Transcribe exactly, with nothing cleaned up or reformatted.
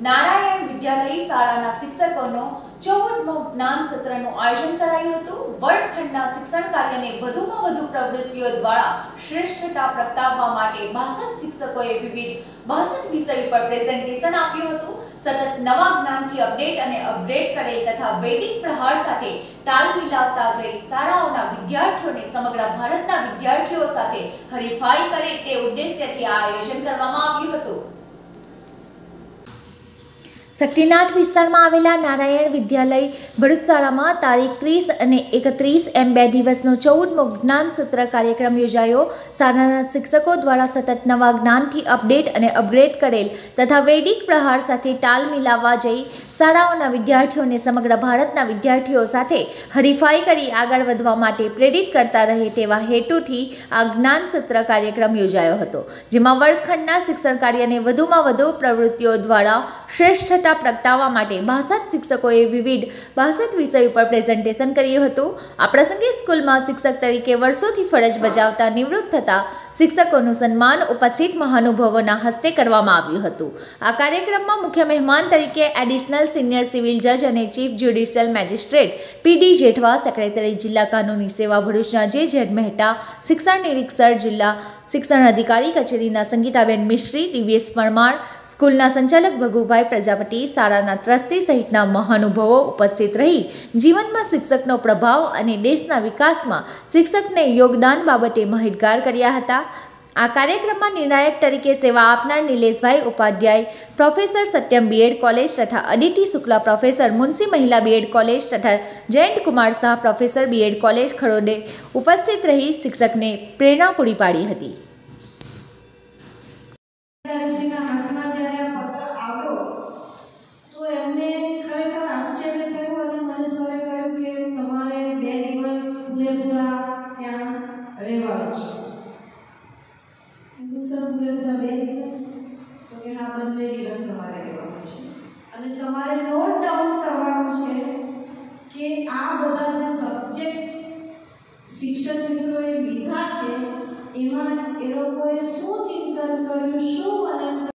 નારાયણ વિદ્યાલય શાળાના શિક્ષકોનો ચૌદમો જ્ઞાન સત્રનું આયોજન કરાયું હતું। વર્ગખંડના શિક્ષણ કાર્યને વધુમાં વધુ પ્રવૃત્તિઓ દ્વારા શ્રેષ્ઠતા પ્રગટાવવા માટે બાસઠ શિક્ષકોએ વિવિધ બાસઠ વિષયો પર પ્રેઝન્ટેશન આપ્યું હતું। સતત નવા જ્ઞાનથી અપડેટ અને અપગ્રેડ કરેલ તથા વૈદિક પ્રહાર સાથે તાલ મિલાવતા જઈ શાળાઓના વિદ્યાર્થીઓને સમગ્ર ભારતના વિદ્યાર્થીઓ સાથે હરીફાઈ કરે તે ઉદ્દેશ્યથી આ આયોજન કરવામાં આવ્યું હતું। શક્તિનાથ વિસ્તારમાં આવેલા નારાયણ વિદ્યાલય ભરૂચ શાળામાં તારીખ ત્રીસ અને એકત્રીસ એમ બે દિવસનો ચૌદમો જ્ઞાન સત્ર કાર્યક્રમ યોજાયો। શાળાના શિક્ષકો દ્વારા સતત નવા જ્ઞાનથી અપડેટ અને અપગ્રેડ કરેલ તથા વૈદિક પ્રહાર સાથે તાલ મિલાવવા જઈ શાળાઓના વિદ્યાર્થીઓને સમગ્ર ભારતના વિદ્યાર્થીઓ સાથે હરીફાઈ કરી આગળ વધવા માટે પ્રેરિત કરતા રહે તેવા હેતુથી આ જ્ઞાન સત્ર કાર્યક્રમ યોજાયો હતો, જેમાં વર્ગખંડના શિક્ષણ કાર્યને વધુમાં વધુ પ્રવૃત્તિઓ દ્વારા શ્રેષ્ઠ પ્રગટાવવા માટે બાસઠ શિક્ષકોએ વિવિધ બાસઠ વિષયો પર પ્રેઝન્ટેશન કર્યું હતું। આ પ્રસંગે સ્કૂલમાં શિક્ષક તરીકે વર્ષોથી ફરજ બજાવતા નિવૃત્ત થતા શિક્ષકોનું સન્માન ઉપસ્થિત મહાનુભાવોના હસ્તે કરવામાં આવ્યું હતું। આ કાર્યક્રમમાં મુખ્ય મહેમાન તરીકે એડિશનલ સિનિયર સિવિલ જજ અને chief judicial magistrate P D Jethwa, secretary જિલ્લા કાનૂની સેવા ભરૂચના જે ઝેડ મહેતા, શિક્ષણ નિરીક્ષક જિલ્લા શિક્ષણ અધિકારી કચેરીના સંગીતાબેન મિસ્ત્રી, ડીવીએસ પરમાર, સ્કૂલના સંચાલક ભગુભાઈ પ્રજાપતિ, શાળાના ટ્રસ્ટી સહિતના મહાનુભાવો ઉપસ્થિત રહી જીવનમાં શિક્ષકનો પ્રભાવ અને દેશના વિકાસમાં શિક્ષકને યોગદાન બાબતે માહિતગાર કર્યા હતા। આ કાર્યક્રમમાં નિર્ણાયક તરીકે સેવા આપનાર Nileshbhai Upadhyay, professor Satyam BEd college તથા અદિતિ શુક્લા, પ્રોફેસર મુનસી મહિલા બીએડ કોલેજ તથા Jayant Kumar Shah, professor BEd college ખરોડે ઉપસ્થિત રહી શિક્ષકને પ્રેરણા પૂરી પાડી હતી। તમારે નોટ ડાઉન કરવાનું છે કે આ બધા જે સબ્જેક્ટ શિક્ષક મિત્રોએ લીધા છે એમાં એ લોકોએ શું ચિંતન કર્યું, શું અને